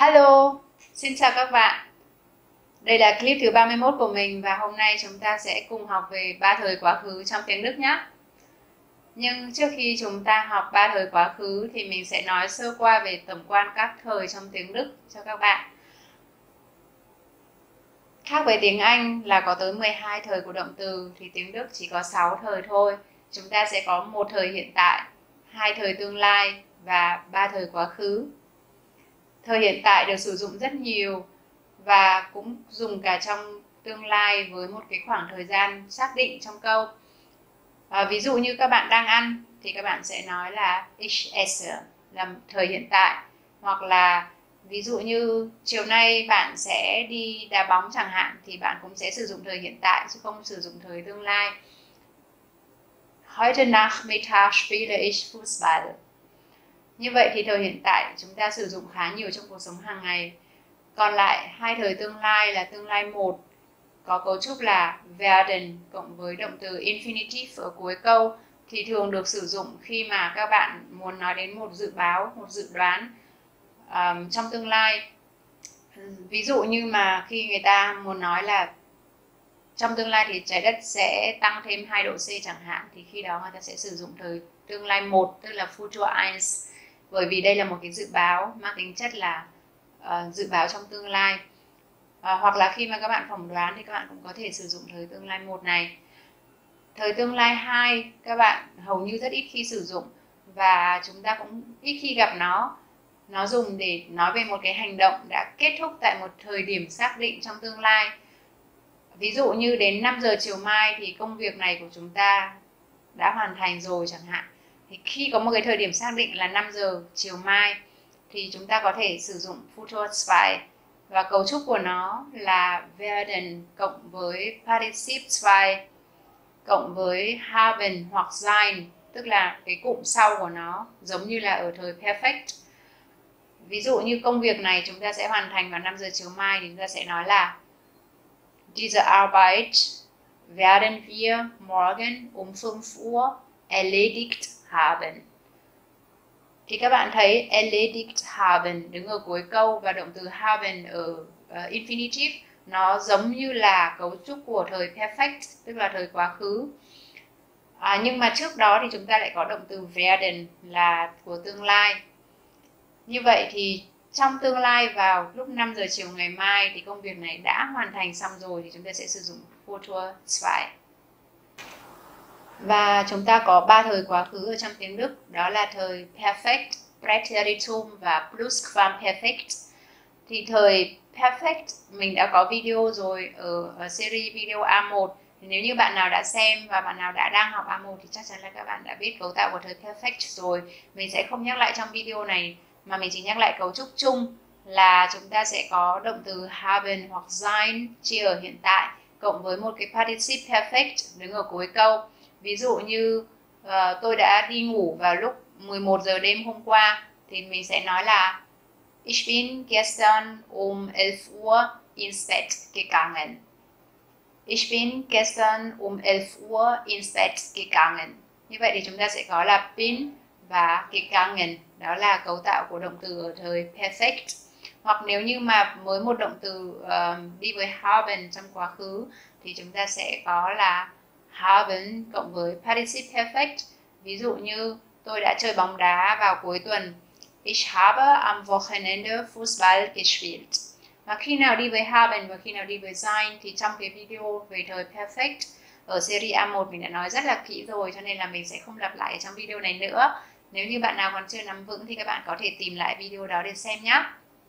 Hello, xin chào các bạn. Đây là clip thứ 31 của mình và hôm nay chúng ta sẽ cùng học về 3 thời quá khứ trong tiếng Đức nhé. Nhưng trước khi chúng ta học 3 thời quá khứ thì mình sẽ nói sơ qua về tổng quan các thời trong tiếng Đức cho các bạn. Khác với tiếng Anh là có tới 12 thời của động từ thì tiếng Đức chỉ có 6 thời thôi. Chúng ta sẽ có một thời hiện tại, 2 thời tương lai và 3 thời quá khứ. Thời hiện tại được sử dụng rất nhiều và cũng dùng cả trong tương lai với một cái khoảng thời gian xác định trong câu. Ví dụ như các bạn đang ăn thì các bạn sẽ nói là Ich esse là thời hiện tại, hoặc là ví dụ như chiều nay bạn sẽ đi đá bóng chẳng hạn thì bạn cũng sẽ sử dụng thời hiện tại chứ không sử dụng thời tương lai. Heute Nachmittag spiele ich Fußball. Như vậy thì thời hiện tại chúng ta sử dụng khá nhiều trong cuộc sống hàng ngày. Còn lại hai thời tương lai là tương lai 1 có cấu trúc là werden cộng với động từ infinitive ở cuối câu thì thường được sử dụng khi mà các bạn muốn nói đến một dự báo, một dự đoán trong tương lai. Ví dụ như mà khi người ta muốn nói là trong tương lai thì trái đất sẽ tăng thêm 2 độ C chẳng hạn thì khi đó người ta sẽ sử dụng thời tương lai 1 tức là Futur 1, bởi vì đây là một cái dự báo mang tính chất là dự báo trong tương lai. Hoặc là khi mà các bạn phỏng đoán thì các bạn cũng có thể sử dụng thời tương lai 1 này. Thời tương lai 2 các bạn hầu như rất ít khi sử dụng và chúng ta cũng ít khi gặp nó. Nó dùng để nói về một cái hành động đã kết thúc tại một thời điểm xác định trong tương lai. Ví dụ như đến 5 giờ chiều mai thì công việc này của chúng ta đã hoàn thành rồi chẳng hạn. Thì khi có một cái thời điểm xác định là 5 giờ chiều mai thì chúng ta có thể sử dụng Futur 2 và cấu trúc của nó là werden cộng với Partizip 2 cộng với haben hoặc sein, tức là cái cụm sau của nó giống như là ở thời perfect. Ví dụ như công việc này chúng ta sẽ hoàn thành vào 5 giờ chiều mai thì chúng ta sẽ nói là Diese Arbeit werden wir morgen 5 Uhr erledigt haben. Thì các bạn thấy erledigt haben đứng ở cuối câu và động từ haben ở infinitive nó giống như là cấu trúc của thời perfect tức là thời quá khứ. Nhưng mà trước đó thì chúng ta lại có động từ werden là của tương lai. Như vậy thì trong tương lai vào lúc 5 giờ chiều ngày mai thì công việc này đã hoàn thành xong rồi thì chúng ta sẽ sử dụng Futur 2. Và chúng ta có 3 thời quá khứ ở trong tiếng Đức, đó là thời Perfect, Präteritum và Plusquamperfekt. Thì thời Perfect mình đã có video rồi ở series video A1. Thì nếu như bạn nào đã xem và bạn nào đã đang học A1 thì chắc chắn là các bạn đã biết cấu tạo của thời Perfect rồi. Mình sẽ không nhắc lại trong video này mà mình chỉ nhắc lại cấu trúc chung là chúng ta sẽ có động từ haben hoặc sein chia ở hiện tại cộng với một cái Partizip Perfect đứng ở cuối câu. Ví dụ như tôi đã đi ngủ vào lúc 11 giờ đêm hôm qua thì mình sẽ nói là Ich bin gestern 11 Uhr ins Bett gegangen. Ich bin gestern 11 Uhr ins Bett gegangen. Như vậy thì chúng ta sẽ có là bin và gegangen, đó là cấu tạo của động từ ở thời perfect. Hoặc nếu như mà với một động từ đi với haben trong quá khứ thì chúng ta sẽ có là haben cộng với Partizip Perfekt. Ví dụ như tôi đã chơi bóng đá vào cuối tuần. Ich habe am Wochenende Fußball gespielt. Và khi nào đi với haben và khi nào đi với sein thì trong cái video về thời Perfect ở series A1 mình đã nói rất là kỹ rồi cho nên là mình sẽ không lặp lại trong video này nữa. Nếu như bạn nào còn chưa nắm vững thì các bạn có thể tìm lại video đó để xem nhé.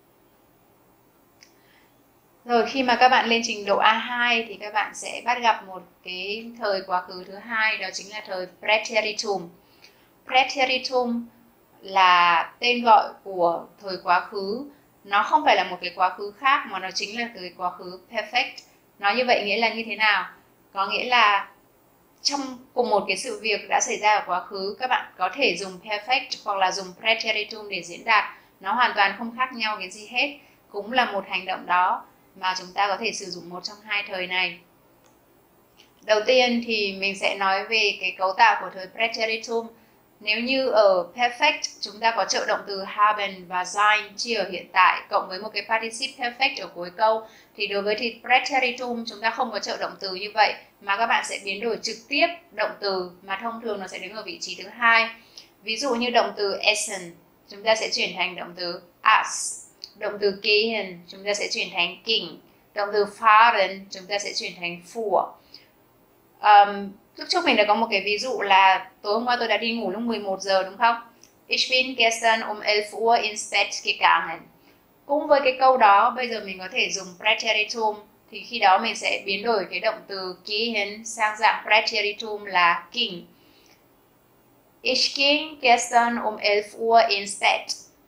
Rồi khi mà các bạn lên trình độ A2 thì các bạn sẽ bắt gặp một cái thời quá khứ thứ hai, đó chính là thời Präteritum. Präteritum là tên gọi của thời quá khứ. Nó không phải là một cái quá khứ khác mà nó chính là thời quá khứ perfect. Nói như vậy nghĩa là như thế nào? Có nghĩa là trong cùng một cái sự việc đã xảy ra ở quá khứ, các bạn có thể dùng perfect hoặc là dùng Präteritum để diễn đạt. Nó hoàn toàn không khác nhau cái gì hết. Cũng là một hành động đó mà chúng ta có thể sử dụng một trong hai thời này. Đầu tiên thì mình sẽ nói về cái cấu tạo của thời Präteritum. Nếu như ở perfect chúng ta có trợ động từ haben và sein chia ở hiện tại cộng với một cái participle perfect ở cuối câu, thì đối với thì preteritum chúng ta không có trợ động từ như vậy mà các bạn sẽ biến đổi trực tiếp động từ mà thông thường nó sẽ đứng ở vị trí thứ hai. Ví dụ như động từ essen chúng ta sẽ chuyển thành động từ as, động từ gehen chúng ta sẽ chuyển thành ging, động từ fahren chúng ta sẽ chuyển thành fuhr. Lúc trước mình đã có một cái ví dụ là tối hôm qua tôi đã đi ngủ lúc 11 giờ đúng không? Ich bin gestern 11 Uhr ins Bett gegangen. Cũng với cái câu đó, bây giờ mình có thể dùng preteritum, thì khi đó mình sẽ biến đổi cái động từ gehen sang dạng preteritum là ging. Ich ging gestern 11 Uhr ins Bett.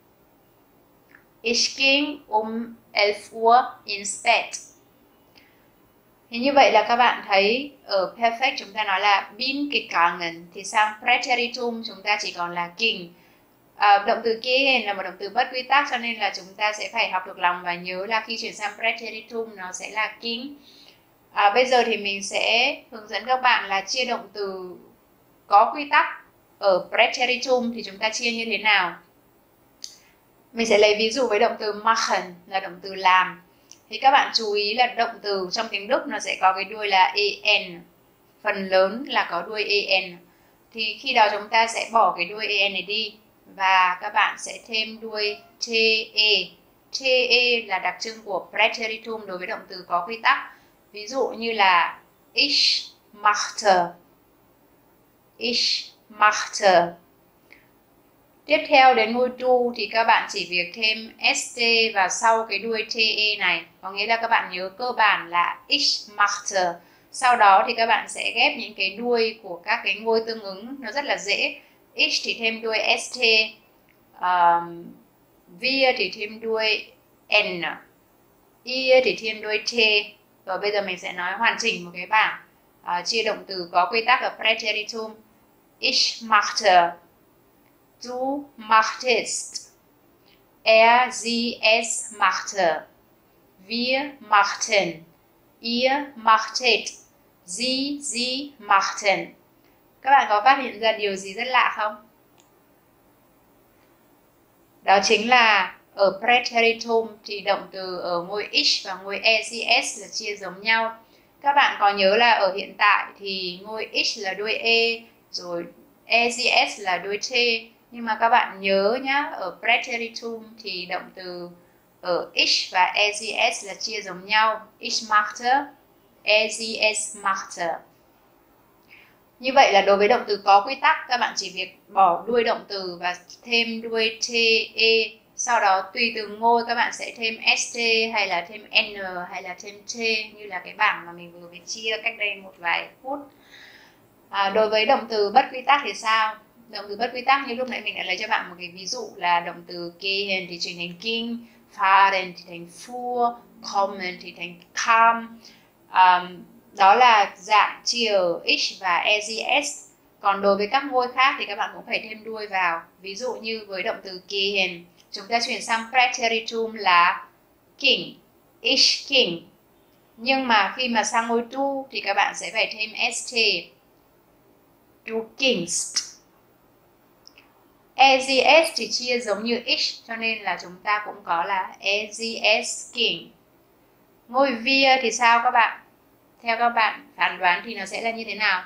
Ich ging 11 Uhr ins Bett. Thì như vậy là các bạn thấy ở perfect chúng ta nói là bin gegangen, thì sang preteritum chúng ta chỉ còn là ging. Động từ gehen là một động từ bất quy tắc, cho nên là chúng ta sẽ phải học được lòng và nhớ là khi chuyển sang preteritum nó sẽ là ging. Bây giờ thì mình sẽ hướng dẫn các bạn là chia động từ có quy tắc ở preteritum thì chúng ta chia như thế nào. Mình sẽ lấy ví dụ với động từ machen là động từ làm. Thì các bạn chú ý là động từ trong tiếng Đức nó sẽ có cái đuôi là en, phần lớn là có đuôi en. Thì khi đó chúng ta sẽ bỏ cái đuôi en này đi và các bạn sẽ thêm đuôi te. Te là đặc trưng của preteritum đối với động từ có quy tắc. Ví dụ như là ich machte, ich machte. Tiếp theo đến ngôi tu thì các bạn chỉ việc thêm st vào sau cái đuôi te này. Có nghĩa là các bạn nhớ cơ bản là ich machte. Sau đó thì các bạn sẽ ghép những cái đuôi của các cái ngôi tương ứng. Nó rất là dễ. Ich thì thêm đuôi st, wir thì thêm đuôi n, ihr thì thêm đuôi t. Rồi bây giờ mình sẽ nói hoàn chỉnh một cái bảng chia động từ có quy tắc ở preteritum. Ich machte, du machtest, sie, es machte, wir machten, ihr machtet, sie machten. Các bạn có phát hiện ra điều gì rất lạ không? Đó chính là ở preteritum thì động từ ở ngôi ich và ngôi es là chia giống nhau. Các bạn có nhớ là ở hiện tại thì ngôi ich là đuôi e, rồi es là đuôi t. Nhưng mà các bạn nhớ nhá, ở preteritum thì động từ ở ich và es là chia giống nhau. Ich machte, es machte. Như vậy là đối với động từ có quy tắc, các bạn chỉ việc bỏ đuôi động từ và thêm đuôi te. Sau đó tùy từng ngôi các bạn sẽ thêm st hay là thêm n hay là thêm t, như là cái bảng mà mình vừa mới chia cách đây một vài phút. Đối với động từ bất quy tắc thì sao? Động từ bất quy tắc như lúc nãy mình đã lấy cho bạn một cái ví dụ là động từ gehen thì chuyển thành ging, fahren thì thành fuhr, kommen thì thành kam. Đó là dạng chia ở ich và es. Còn đối với các ngôi khác thì các bạn cũng phải thêm đuôi vào. Ví dụ như với động từ gehen, chúng ta chuyển sang preteritum là ging, ich ging. Nhưng mà khi mà sang ngôi tu thì các bạn sẽ phải thêm st, du gingst. Es thì chia giống như ich, cho nên là chúng ta cũng có là es ging. Ngôi wir thì sao các bạn? Theo các bạn phán đoán thì nó sẽ là như thế nào?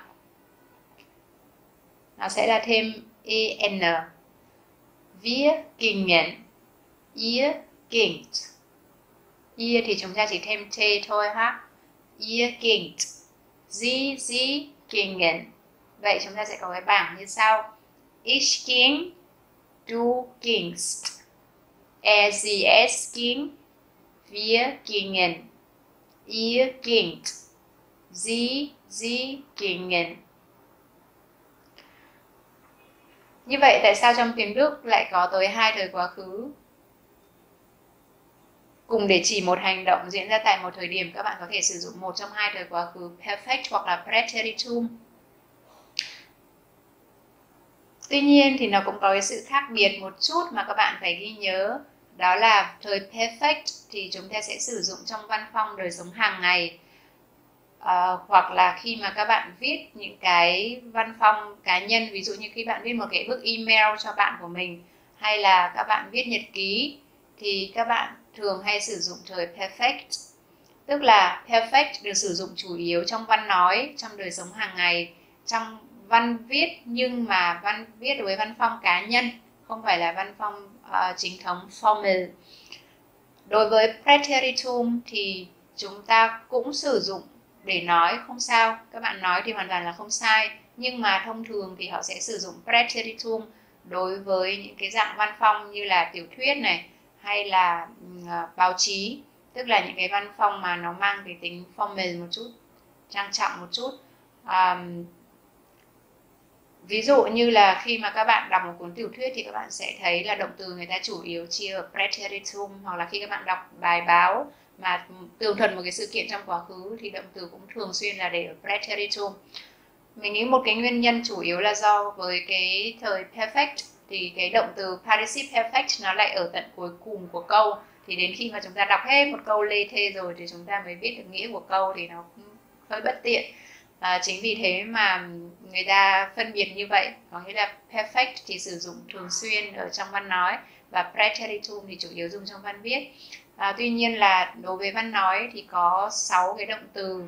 Nó sẽ là thêm en. Wir gingen, ihr gingt. Ihr thì chúng ta chỉ thêm t thôi ha. Ihr gingt, sie gingen. Vậy chúng ta sẽ có cái bảng như sau. Ich ging, du gingst, es ging, wir gingen, ihr gingt, sie gingen. Như vậy tại sao trong tiếng Đức lại có tới 2 thời quá khứ cùng để chỉ một hành động diễn ra tại một thời điểm? Các bạn có thể sử dụng một trong 2 thời quá khứ perfect hoặc là preteritum. Tuy nhiên thì nó cũng có cái sự khác biệt một chút mà các bạn phải ghi nhớ. Đó là thời perfect thì chúng ta sẽ sử dụng trong văn phong đời sống hàng ngày. Hoặc là khi mà các bạn viết những cái văn phong cá nhân, ví dụ như khi bạn viết một cái bức email cho bạn của mình, hay là các bạn viết nhật ký, thì các bạn thường hay sử dụng thời perfect. Tức là perfect được sử dụng chủ yếu trong văn nói, trong đời sống hàng ngày, trong văn viết, nhưng mà văn viết với văn phong cá nhân, không phải là văn phong chính thống formal. Đối với preteritum thì chúng ta cũng sử dụng để nói, không sao, các bạn nói thì hoàn toàn là không sai, nhưng mà thông thường thì họ sẽ sử dụng preteritum đối với những cái dạng văn phong như là tiểu thuyết này, hay là báo chí, tức là những cái văn phong mà nó mang cái tính formal một chút, trang trọng một chút. Ví dụ như là khi mà các bạn đọc một cuốn tiểu thuyết thì các bạn sẽ thấy là động từ người ta chủ yếu chia ở preteritum, hoặc là khi các bạn đọc bài báo mà tường thuật một cái sự kiện trong quá khứ thì động từ cũng thường xuyên là để ở preteritum. Mình nghĩ một cái nguyên nhân chủ yếu là do với cái thời perfect thì cái động từ participe perfect nó lại ở tận cuối cùng của câu, thì đến khi mà chúng ta đọc hết một câu lê thê rồi thì chúng ta mới biết được nghĩa của câu, thì nó cũng hơi bất tiện. Chính vì thế mà người ta phân biệt như vậy, có nghĩa là perfect thì sử dụng thường xuyên ở trong văn nói và preteritum thì chủ yếu dùng trong văn viết. Tuy nhiên là đối với văn nói thì có 6 cái động từ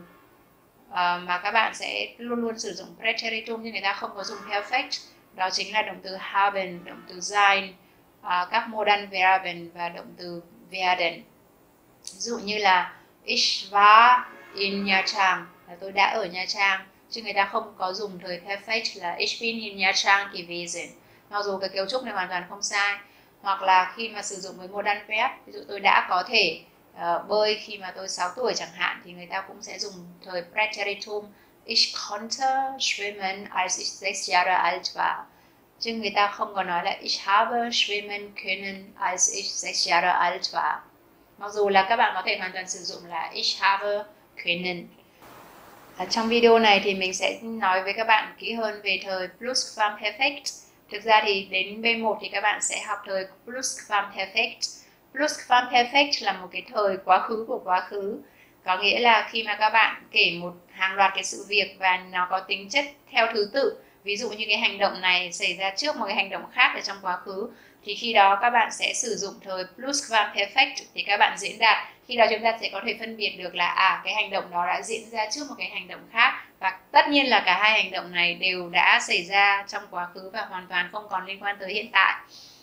mà các bạn sẽ luôn luôn sử dụng preteritum nhưng người ta không có dùng perfect. Đó chính là động từ haben, động từ sein, các modal verben và động từ werden. Ví dụ như là ich war in Nha Trang, là tôi đã ở Nha Trang, chứ người ta không có dùng thời perfect là ich bin in Nha Trang gewesen, mặc dù cái cấu trúc này hoàn toàn không sai. Hoặc là khi mà sử dụng với modal verb, ví dụ tôi đã có thể bơi khi mà tôi 6 tuổi chẳng hạn, thì người ta cũng sẽ dùng thời preteritum ich konnte schwimmen als ich 6 Jahre alt war, chứ người ta không có nói là ich habe schwimmen können als ich 6 Jahre alt war, mặc dù là các bạn có thể hoàn toàn sử dụng là ich habe können. Trong video này thì mình sẽ nói với các bạn kỹ hơn về thời Plusquamperfect. Thực ra thì đến B1 thì các bạn sẽ học thời Plusquamperfect. Plusquamperfect là một cái thời quá khứ của quá khứ, có nghĩa là khi mà các bạn kể một hàng loạt cái sự việc và nó có tính chất theo thứ tự, ví dụ như cái hành động này xảy ra trước một cái hành động khác ở trong quá khứ, thì khi đó các bạn sẽ sử dụng thời Plusquamperfect để các bạn diễn đạt. Khi đó chúng ta sẽ có thể phân biệt được là cái hành động đó đã diễn ra trước một cái hành động khác, và tất nhiên là cả hai hành động này đều đã xảy ra trong quá khứ và hoàn toàn không còn liên quan tới hiện tại.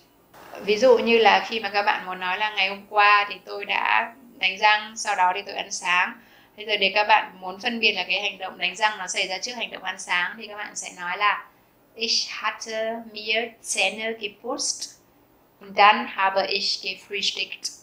Ví dụ như là khi mà các bạn muốn nói là ngày hôm qua thì tôi đã đánh răng, sau đó thì tôi ăn sáng. Bây giờ để các bạn muốn phân biệt là cái hành động đánh răng nó xảy ra trước hành động ăn sáng thì các bạn sẽ nói là ich hatte mir Zähne geputzt und dann habe ich gefrühstückt.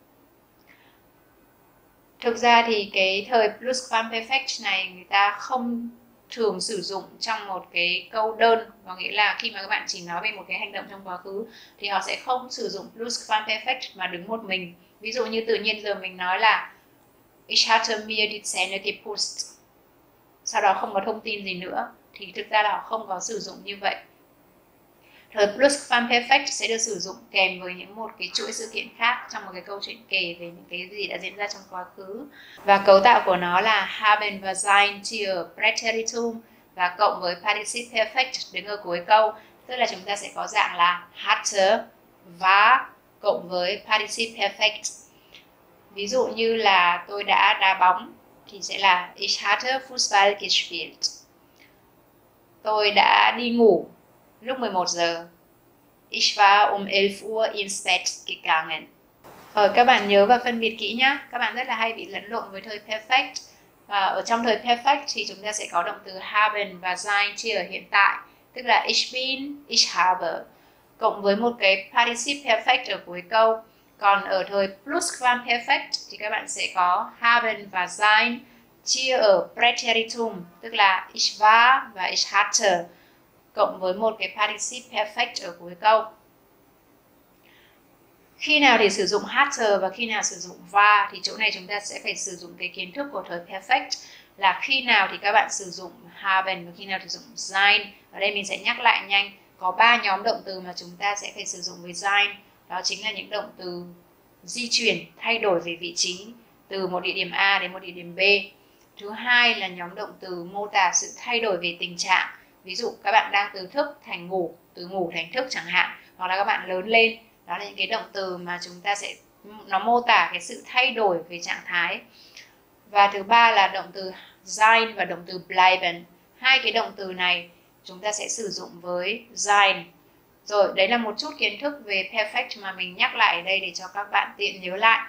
Thực ra thì cái thời Plusquamperfect này người ta không thường sử dụng trong một cái câu đơn, có nghĩa là khi mà các bạn chỉ nói về một cái hành động trong quá khứ thì họ sẽ không sử dụng Plusquamperfect mà đứng một mình. Ví dụ như tự nhiên giờ mình nói là ich hatte mir die Zähne geputzt, sau đó không có thông tin gì nữa, thì thực ra là họ không có sử dụng như vậy. Thời Plusquamperfect sẽ được sử dụng kèm với một cái chuỗi sự kiện khác trong một cái câu chuyện kể về những cái gì đã diễn ra trong quá khứ. Và cấu tạo của nó là haben và sein chia ở preteritum và cộng với participe perfect đứng ở cuối câu. Tức là chúng ta sẽ có dạng là hatte, war cộng với participe perfect. Ví dụ như là tôi đã đá bóng thì sẽ là ich hatte Fußball gespielt. Tôi đã đi ngủ lúc 11 giờ. Ich war um 11 Uhr ins Bett gegangen. Các bạn nhớ và phân biệt kỹ nhé. Các bạn rất là hay bị lẫn lộn với thời perfect. Ở trong thời perfect thì chúng ta sẽ có động từ haben và sein chia ở hiện tại, tức là ich bin, ich habe, cộng với một cái participe perfect ở cuối câu. Còn ở thời Plusquamperfect thì các bạn sẽ có haben và sein chia ở preteritum, tức là ich war và ich hatte, cộng với một cái participe perfect ở cuối câu. Khi nào thì sử dụng hatte và khi nào sử dụng war thì chỗ này chúng ta sẽ phải sử dụng cái kiến thức của thời perfect là khi nào thì các bạn sử dụng haben và khi nào thì sử dụng sein. Ở đây mình sẽ nhắc lại nhanh, có 3 nhóm động từ mà chúng ta sẽ phải sử dụng với sein. Đó chính là những động từ di chuyển, thay đổi về vị trí từ một địa điểm A đến một địa điểm B. Thứ hai là nhóm động từ mô tả sự thay đổi về tình trạng. Ví dụ các bạn đang từ thức thành ngủ, từ ngủ thành thức chẳng hạn, hoặc là các bạn lớn lên. Đó là những cái động từ mà chúng ta sẽ, nó mô tả cái sự thay đổi về trạng thái. Và thứ ba là động từ sein và động từ bleiben. Hai cái động từ này chúng ta sẽ sử dụng với sein. Rồi, đấy là một chút kiến thức về perfect mà mình nhắc lại ở đây để cho các bạn tiện nhớ lại.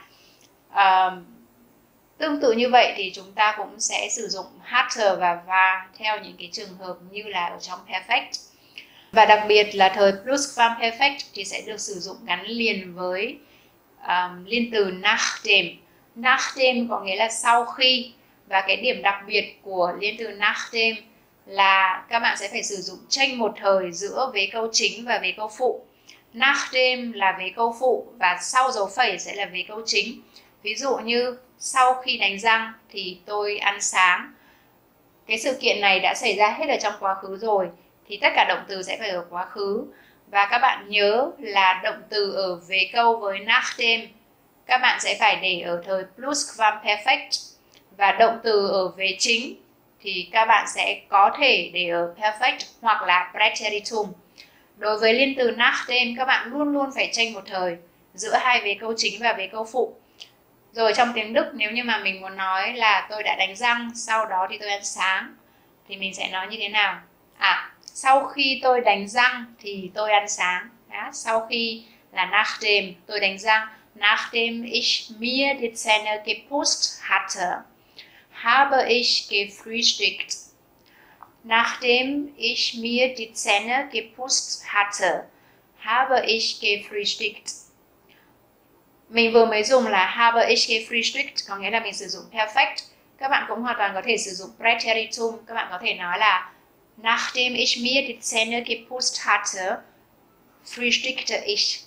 Tương tự như vậy thì chúng ta cũng sẽ sử dụng hatte và war theo những cái trường hợp như là ở trong perfect. Và đặc biệt là thời plusquamperfekt thì sẽ được sử dụng gắn liền với liên từ nachdem. Nachdem có nghĩa là sau khi, và cái điểm đặc biệt của liên từ nachdem là các bạn sẽ phải sử dụng chênh một thời giữa vế câu chính và vế câu phụ. Nachdem là vế câu phụ và sau dấu phẩy sẽ là vế câu chính. Ví dụ như sau khi đánh răng thì tôi ăn sáng. Cái sự kiện này đã xảy ra hết ở trong quá khứ rồi, thì tất cả động từ sẽ phải ở quá khứ. Và các bạn nhớ là động từ ở vế câu với nachdem các bạn sẽ phải để ở thời plusquamperfekt, và động từ ở vế chính thì các bạn sẽ có thể để ở perfect hoặc là Präteritum. Đối với liên từ nachdem các bạn luôn luôn phải chênh một thời giữa hai vế câu chính và vế câu phụ. Rồi trong tiếng Đức, nếu như mà mình muốn nói là tôi đã đánh răng, sau đó thì tôi ăn sáng, thì mình sẽ nói như thế nào? Sau khi tôi đánh răng thì tôi ăn sáng. Đó, sau khi là nachdem tôi đánh răng. Nachdem ich mir die Zähne geputzt hatte, habe ich gefrühstückt. Nachdem ich mir die Zähne geputzt hatte, habe ich gefrühstückt. Mình vừa mới dùng là habe ich gefrühstückt, có nghĩa là mình sử dụng perfect. Các bạn cũng hoàn toàn có thể sử dụng Präteritum. Các bạn có thể nói là nachdem ich mir die Zähne geputzt hatte, frühstückte ich.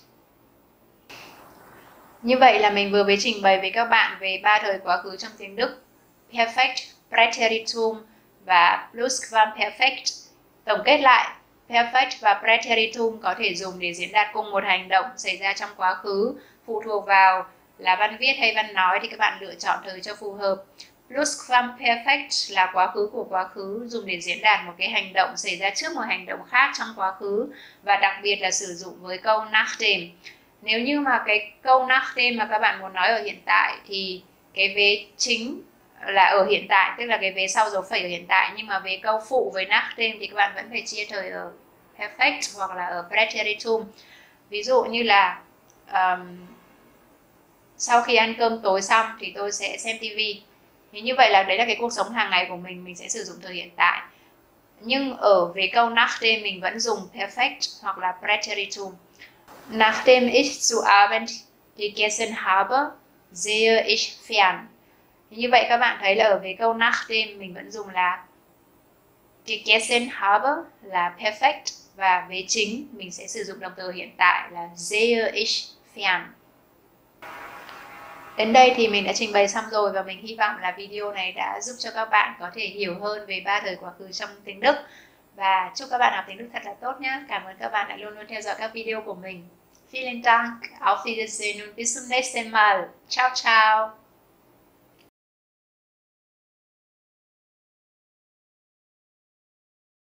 Như vậy là mình vừa mới trình bày với các bạn về ba thời quá khứ trong tiếng Đức: perfect, Präteritum và plusquamperfekt. Tổng kết lại, perfect và Präteritum có thể dùng để diễn đạt cùng một hành động xảy ra trong quá khứ, phụ thuộc vào là văn viết hay văn nói thì các bạn lựa chọn thời cho phù hợp. Plusquamperfekt là quá khứ của quá khứ, dùng để diễn đạt một cái hành động xảy ra trước một hành động khác trong quá khứ, và đặc biệt là sử dụng với câu nachdem. Nếu như mà cái câu nachdem mà các bạn muốn nói ở hiện tại thì cái vế chính là ở hiện tại, tức là cái vế sau dấu phẩy ở hiện tại, nhưng mà về câu phụ với nachdem thì các bạn vẫn phải chia thời ở perfect hoặc là ở Präteritum. Ví dụ như là sau khi ăn cơm tối xong thì tôi sẽ xem TV. Thì như vậy là đấy là cái cuộc sống hàng ngày của mình sẽ sử dụng thời hiện tại. Nhưng ở về câu nachdem mình vẫn dùng perfect hoặc là Präteritum. Nachdem ich zu Abend gegessen habe, sehe ich fern. Như vậy các bạn thấy là ở về câu nachdem mình vẫn dùng là gegessen habe là perfect, và vế chính mình sẽ sử dụng động từ hiện tại là sehe ich fern. Đến đây thì mình đã trình bày xong rồi, và mình hy vọng là video này đã giúp cho các bạn có thể hiểu hơn về ba thời quá khứ trong tiếng Đức. Và chúc các bạn học tiếng Đức thật là tốt nhé. Cảm ơn các bạn đã luôn luôn theo dõi các video của mình. Vielen Dank, auf Wiedersehen und bis zum nächsten Mal. Ciao, ciao.